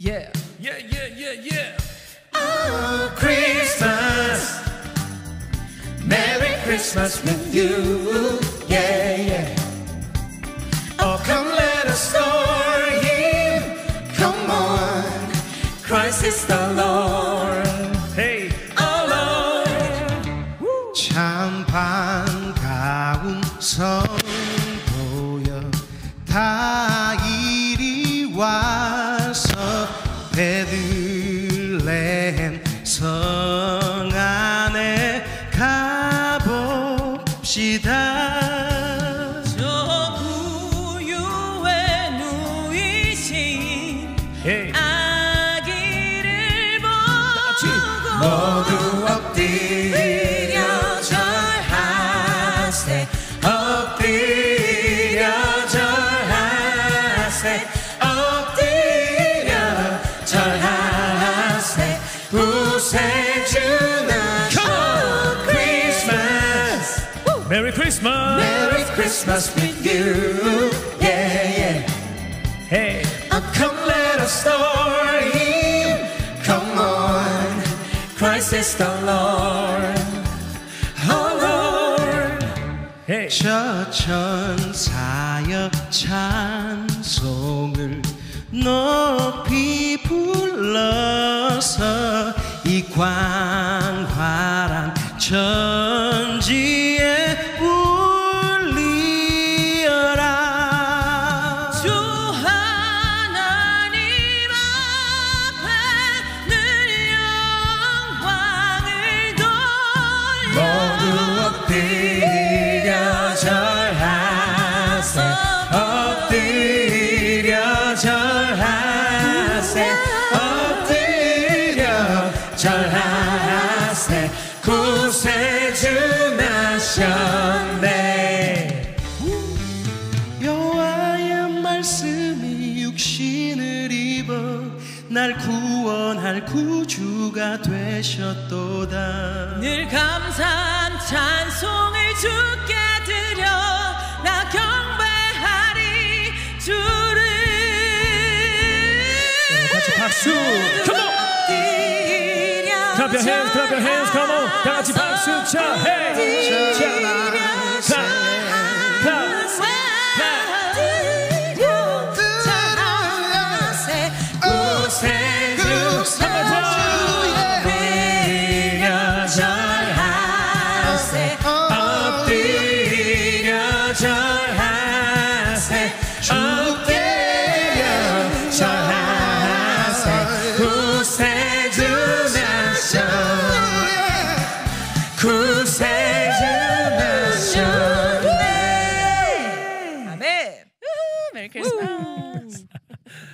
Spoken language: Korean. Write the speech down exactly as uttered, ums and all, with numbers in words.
Yeah, yeah, yeah, yeah, yeah. Oh, Christmas, Merry Christmas with you. Yeah, yeah. Oh, come let us adore Him. Come on, Christ is the Lord. Hey, oh Lord. 참 반가운 성도여 다 이리 와서 베들레헴 성 안에 가봅시다. 저 부유에 누이신 hey. 아기를 보고 모두 엎드려 절하세 엎드려 절하세 엎드려 절하세 구세주 나셔 Christmas Merry Christmas. Merry Christmas with you. Yeah, yeah. Hey, oh, come let us adore Him. Come on, Christ is the Lord. Oh Lord. hey. 저 천사여 찬송을 높이 불러서 이 광활한 천지에 울리어라. 주 하나님 앞에 늘 영광을 돌려 모두 엎드려 절하세 엎드려 절하세 엎드려 절하세 구세주 나셨네. 여호와의 말씀이 육신을 입어 날 구원할 구주가 되셨도다. 늘 감사한 찬송을 주께 드려 나 경배하리 주를. 같이 박수. Come on. Clap your hands, clap your hands, come on. 다 같이 박수 쳐. Hey. 자, 자, 자. 메리 크리스마스.